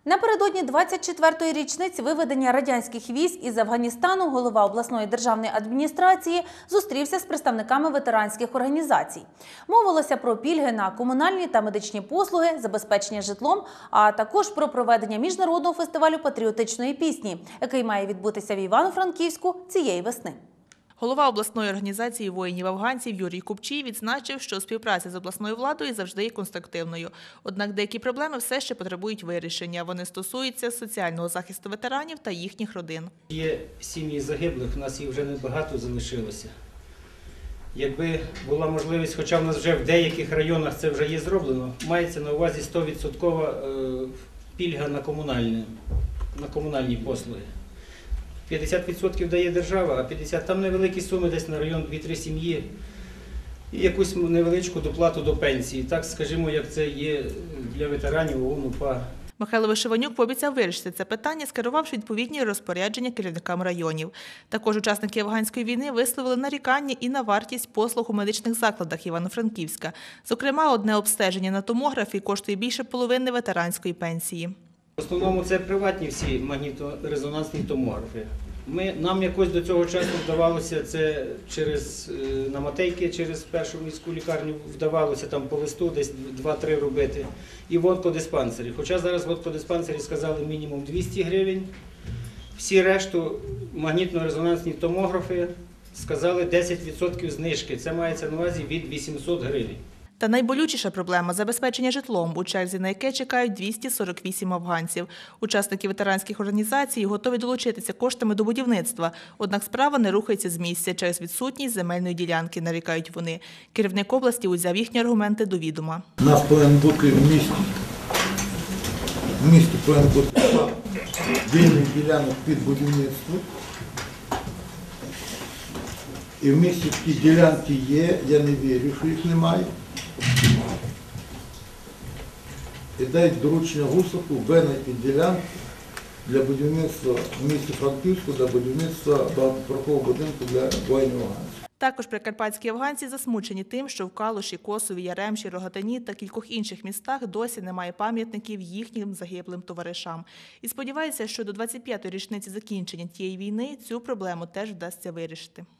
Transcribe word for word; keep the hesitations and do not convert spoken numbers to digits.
Напередодні двадцять четвертої річниці виведення радянських військ із Афганістану голова обласної державної адміністрації зустрівся з представниками ветеранських організацій. Мовилося про пільги на комунальні та медичні послуги, забезпечення житлом, а також про проведення міжнародного фестивалю патріотичної пісні, який має відбутися в Івано-Франківську цієї весни. Голова обласної організації воїнів-афганців Юрій Купчій відзначив, що співпраця з обласною владою завжди є конструктивною. Однак деякі проблеми все ще потребують вирішення. Вони стосуються соціального захисту ветеранів та їхніх родин. Є сім'ї загиблих, у нас їх вже небагато залишилося. Якби була можливість, хоча в нас вже в деяких районах це вже є зроблено, мається на увазі сто відсотків пільга на комунальні, на комунальні послуги. п'ятдесят відсотків дає держава, а п'ятдесят відсотків там невеликі суми, десь на район дві-три сім'ї і якусь невеличку доплату до пенсії. Так, скажімо, як це є для ветеранів ОУН УПА. Михайло Вишиванюк пообіцяв вирішити це питання, скерувавши відповідні розпорядження керівникам районів. Також учасники афганської війни висловили нарікання і на вартість послуг у медичних закладах Івано-Франківська. Зокрема, одне обстеження на томографі коштує більше половини ветеранської пенсії. В основному це приватні всі магніторезонансні томографи. Ми, нам якось до цього часу вдавалося це через на Матейки, через першу міську лікарню вдавалося там по листу десь два-три робити. І в онкодиспансері. Хоча зараз в онкодиспансері сказали мінімум двісті гривень. Всі решту магнітно-резонансні томографи сказали десять відсотків знижки. Це мається на увазі від вісімсот гривень. Та найболючіша проблема – забезпечення житлом, у черзі на яке чекають двісті сорок вісім афганців. Учасники ветеранських організацій готові долучитися коштами до будівництва, однак справа не рухається з місця через відсутність земельної ділянки, нарікають вони. Керівник області узяв їхні аргументи до відома. У нас повинен бути в місті, в місті повинен бути вільних ділянок під будівництво. І в місті такі ділянки є, я не вірю, що їх немає. І дають доручення Гусаку винайти ділянки для будівництва в місті Франківську, для будівництва багатоповерхового будинку для воїнів-афганців. Також прикарпатські афганці засмучені тим, що в Калуші, Косові, Яремчі, Рогатині та кількох інших містах досі немає пам'ятників їхнім загиблим товаришам. І сподіваються, що до двадцять п'ятої річниці закінчення тієї війни цю проблему теж вдасться вирішити.